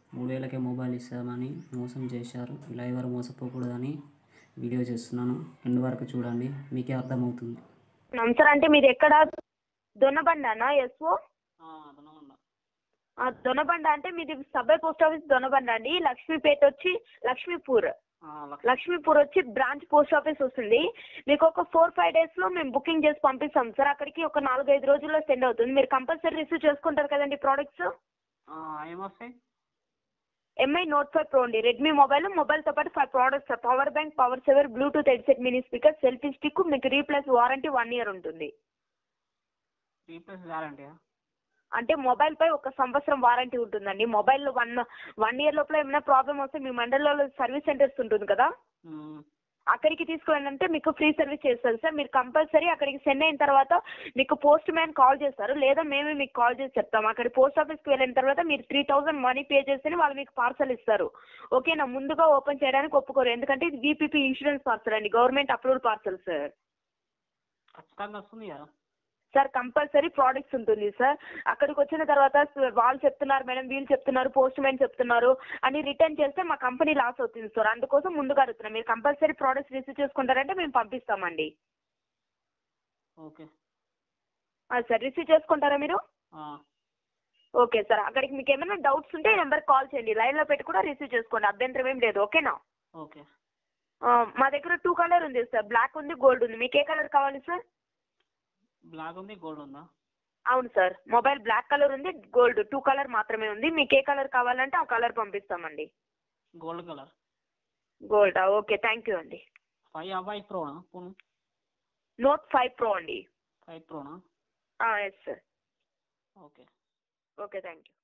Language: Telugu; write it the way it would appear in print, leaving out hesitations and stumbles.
3000కే మొబైల్ ఇస్తామని మోసం చేశారు. ఇలా ఎవరు మోసపోకూడదని వీడియో చేస్తున్నాను. ఎండ్ వరకు చూడండి, మీకే అర్థమవుతుంది. సార్ అంటే మీది ఎక్కడ? దొనబండనా? ఎస్ఓ దొనబండ అంటే మీది సబ్బై పోస్ట్ ఆఫీస్ దొనబండ అండి. లక్ష్మీపేట వచ్చి లక్ష్మీపూర్ వచ్చి బ్రాంచ్ పోస్ట్ ఆఫీస్ వస్తుంది. మీకు ఒక 4-5 డేస్లో మేము బుకింగ్ చేసి పంపిస్తాం సార్. అక్కడికి ఒక 4-5 రోజుల్లో సెండ్ అవుతుంది. మీరు కంపల్సరీ రిసీవ్ చేసుకుంటారు కదండి ప్రోడక్ట్స్. ఏమొస్తాయి? ఎంఐ నోట్ 5 ప్రో అండి. రెడ్మీ మొబైల్తో పాటు 5 products: power bank, power saver, bluetooth headset, mini speaker, selfie stick. మీకు రీప్లేస్ వారంటీ 1 year ఉంటుంది. రీప్లేస్ వారంటీయా? అంటే మొబైల్ పై 1 సంవత్సరం వారంటీ ఉంటుందండి. మొబైల్ 1 year లోపల ఏమైనా ప్రాబ్లం వస్తే మీ మండలంలో సర్వీస్ సెంటర్స్ ఉంటుంది కదా, అక్కడికి తీసుకువెళ్ళంటే మీకు ఫ్రీ సర్వీస్ చేస్తారు సార్. మీరు కంపల్సరీ అక్కడికి సెండ్ అయిన తర్వాత మీకు పోస్ట్ మ్యాన్ కాల్ చేస్తారు, లేదా మేమే మీకు కాల్ చేసి చెప్తాం. అక్కడ పోస్ట్ ఆఫీస్కి వెళ్ళిన తర్వాత మీరు 3000 మనీ పే చేస్తేనే వాళ్ళు మీకు పార్సల్ ఇస్తారు. ఓకేనా? ముందుగా ఓపెన్ చేయడానికి ఒప్పుకోరు, ఎందుకంటే ఇది VPP ఇన్సూరెన్స్ పార్సల్ అండి, గవర్నమెంట్ అప్రూవ్డ్ పార్సల్ సార్. ఖచ్చితంగా వస్తుంది కదా సార్? కంపల్సరీ ప్రోడక్ట్స్ ఉంటుంది సార్. అక్కడికి వచ్చిన తర్వాత వాళ్ళు చెప్తున్నారు మేడం, వీళ్ళు చెప్తున్నారు, పోస్ట్ మ్యాన్ చెప్తున్నారు అని రిటర్న్ చేస్తే మా కంపెనీ లాస్ అవుతుంది సార్. అందుకోసం ముందుగా అడుగుతున్నాం. మీరు కంపల్సరీ ప్రోడక్ట్స్ రిసీవ్ చేసుకుంటారంటే మేము పంపిస్తామండి. ఓకే సార్ రిసీవ్ చేసుకుంటారా మీరు? Okay sir. అక్కడికి మీకు ఏమైనా డౌట్స్ ఉంటే ఈ నెంబర్కి కాల్ చేయండి. లైన్లో పెట్టి కూడా రిసీవ్ చేసుకోండి, అభ్యంతరం ఏం లేదు. ఓకేనా? ఓకే. మా దగ్గర 2 కలర్ ఉంది సార్, బ్లాక్ ఉంది, గోల్డ్ ఉంది. మీకు ఏ కలర్ కావాలి సార్? బ్లాక్ ఉంది, గోల్డ్ ఉందా? అవును సార్, మొబైల్ బ్లాక్ కలర్ ఉంది, గోల్డ్ 2 కలర్ మాత్రమే ఉంది. మీకు ఏ కలర్ కావాలంటే ఆ కలర్ పంపిస్తామండి. Gold colour. గోల్డా? ఓకే, థ్యాంక్ యూ అండి. 5 ప్రోనా? నోట్ 5 ప్రో అండి. 5 ప్రోనా? Yes sir. Okay. Okay, thank you.